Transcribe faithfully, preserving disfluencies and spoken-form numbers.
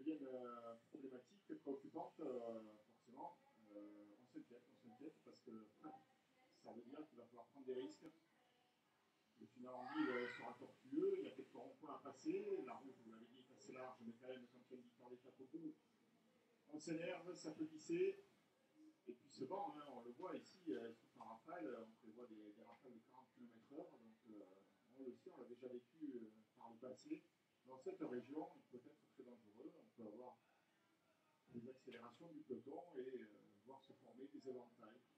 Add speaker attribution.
Speaker 1: deviennent euh, problématiques, préoccupantes, euh, forcément, euh, on s'inquiète, on s'inquiète parce que ça veut dire qu'il va falloir prendre des risques. Le final en ville euh, sera tortueux, il y a quelques ronds-points à passer, la route, vous l'avez dit, est assez large, mais quand même, quand il y a une victoire d'étape au bout, on s'énerve, ça peut glisser. Et puis ce vent, hein, on le voit ici, euh, souffle en rafale, on prévoit des, des rafales de quarante kilomètres heure, donc euh, on le sait, on l'a déjà vécu euh, par le passé. Dans cette région, il peut être très dangereux, on peut avoir des accélérations du peloton et euh, voir se former des éventails.